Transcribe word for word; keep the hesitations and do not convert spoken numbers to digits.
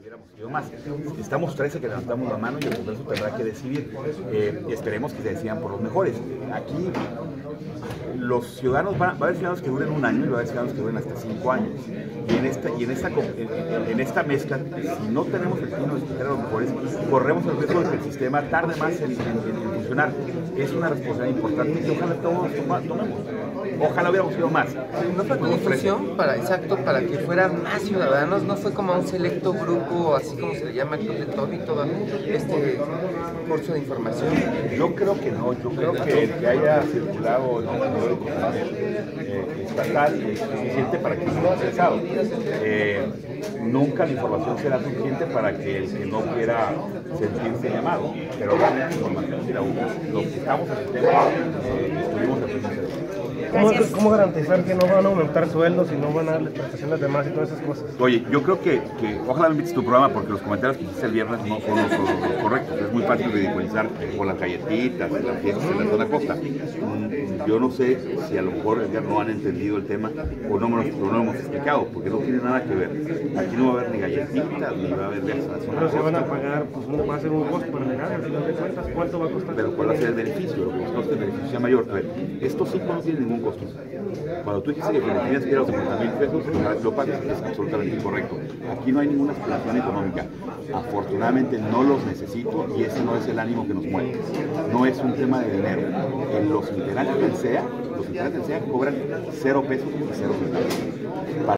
hubiéramos sido más. Estamos trece que levantamos la mano y el Congreso tendrá que decidir. Eh, esperemos que se decidan por los mejores. Aquí los ciudadanos, van, va a haber ciudadanos que duren un año y va a haber ciudadanos que duren hasta cinco años. Y en esta, y en esta, en, en esta mezcla, si no tenemos el tino de escoger a los mejores, corremos el riesgo de que el sistema tarde más en, en, en funcionar. Es una responsabilidad importante que ojalá todos tomemos. Ojalá hubiéramos sido más. ¿No fue con difusión para, exacto, para que fueran más ciudadanos? ¿No fue como un selecto grupo, así como se le llama el Club de Toby, todo este curso de información? Yo creo que no, yo creo que el que haya circulado en el periódico eh, estatal es suficiente para que sea interesado. Eh, nunca la información será suficiente para que el que no quiera sentirse llamado, pero realmente la información será útil. Los que estamos en el tema eh, estuvimos aprendiendo. ¿Cómo, ¿Cómo garantizar que no van a aumentar sueldos y no van a darles prestaciones de más y todas esas cosas? Oye, yo creo que, que ojalá me invites tu programa porque los comentarios que hiciste el viernes no son los, los, los correctos. Es muy fácil ridiculizar con las galletitas, las fiestas en la zona costa. Yo no sé si a lo mejor ya no han entendido el tema o no, me lo, no lo hemos explicado, porque no tiene nada que ver. Aquí no va a haber ni galletitas, ni va a haber viajes a la zona Pero costa. se van a pagar, pues no va a ser un costo para llegar, al final de cuentas, ¿cuánto va a costar? Pero ¿cuál va a ser el beneficio? Lo que nos coste el beneficio sea mayor. A ver, esto sí no tiene ningún costo. Cuando tú dijiste que tienes que ir a los cincuenta mil pesos, lo pagas, es absolutamente incorrecto. Aquí no hay ninguna aspiración económica. Afortunadamente no los necesito y ese no es el ánimo que nos mueve. No es un tema de dinero. En los integrantes del C E A, los integrantes del C E A cobran cero pesos y cero centavos.